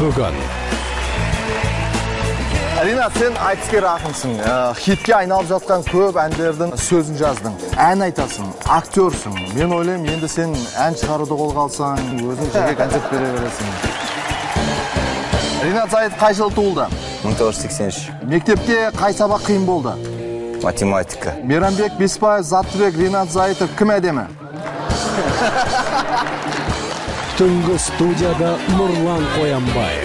бүгін. Ринат, сен айтыскер ақынсың. Хитке айналып жатқан көп әндердің сөзін жаздың. Ән айтасың, актерсың. Мен ойлаймын, енді сен ән шығаруды қолға алсаң, өзің жеке концерт бере бересің. Ринат Зайыт қай жылы туылды? 1983. Мектепте қай сабақ қиын болды? Математика. Мейрамбек Беспаев, Заттыбек, Ринат Зайытов кім әдемі? Түнгі студияда Нұрлан Қоянбаев.